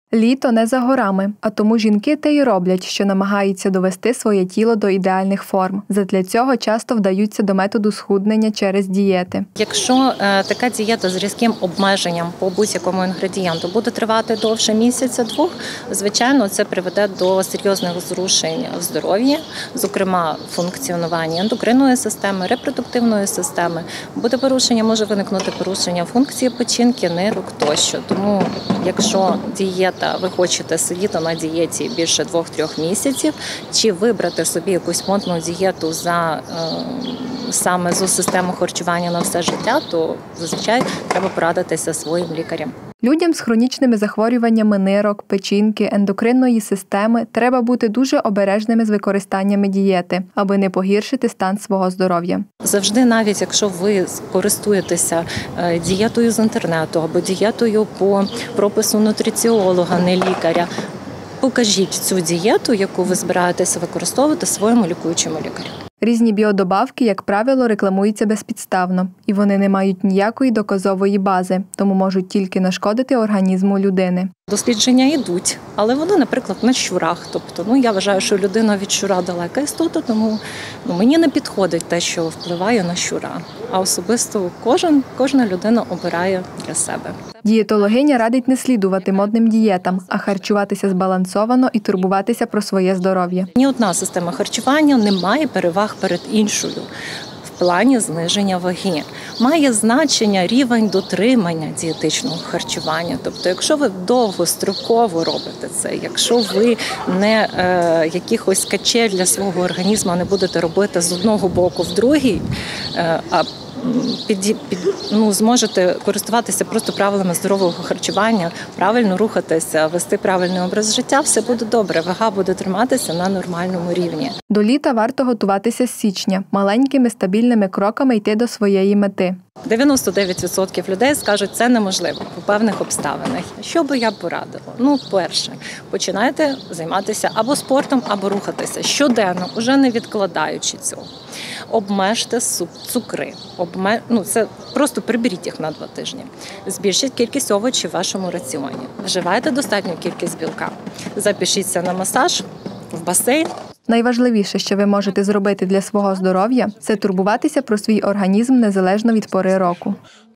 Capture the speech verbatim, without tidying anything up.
Літо не за горами, а тому жінки те й роблять, що намагаються довести своє тіло до ідеальних форм. Задля цього часто вдаються до методу схуднення через дієти. Якщо е, така дієта з різким обмеженням по будь-якому інгредієнту буде тривати довше місяця-двох, звичайно, це приведе до серйозних зрушень в здоров'ї, зокрема функціонування ендокринної системи, репродуктивної системи. Буде порушення, може виникнути порушення функції печінки, нирок тощо. Тому, якщо дієта ви хочете сидіти на дієті більше двох-трьох місяців, чи вибрати собі якусь модну дієту за е, саме з систему харчування на все життя, то зазвичай треба порадитися зі своїм лікарем. Людям з хронічними захворюваннями нирок, печінки, ендокринної системи треба бути дуже обережними з використаннями дієти, аби не погіршити стан свого здоров'я. Завжди, навіть якщо ви користуєтеся дієтою з інтернету або дієтою по пропису нутриціолога, не лікаря, покажіть цю дієту, яку ви збираєтеся використовувати своєму лікуючому лікарю. Різні біодобавки, як правило, рекламуються безпідставно, і вони не мають ніякої доказової бази, тому можуть тільки нашкодити організму людини. Дослідження йдуть, але вони, наприклад, на щурах. Тобто, ну, я вважаю, що людина від щура далека істота, тому ну, мені не підходить те, що впливає на щура. А особисто кожен, кожна людина обирає для себе. Дієтологиня радить не слідувати модним дієтам, а харчуватися збалансовано і турбуватися про своє здоров'я. Ні одна система харчування не має переваг перед іншою в плані зниження ваги. Має значення рівень дотримання дієтичного харчування. Тобто, якщо ви довгостроково робите це, якщо ви не е, якихось качель для свого організму не будете робити з одного боку в другий, е, а Під, під, ну, зможете користуватися просто правилами здорового харчування, правильно рухатися, вести правильний образ життя, все буде добре, вага буде триматися на нормальному рівні. До літа варто готуватися з січня, маленькими стабільними кроками йти до своєї мети. дев'яносто дев'ять відсотків людей скажуть, це неможливо по певних обставинах. Що би я порадила? Ну, перше, починайте займатися або спортом, або рухатися щоденно, уже не відкладаючи цього. Обмежте цукри. Обме... Ну, це просто приберіть їх на два тижні. Збільшіть кількість овочів в вашому раціоні. Вживайте достатню кількість білка. Запишіться на масаж, в басейн. Найважливіше, що ви можете зробити для свого здоров'я – це турбуватися про свій організм незалежно від пори року.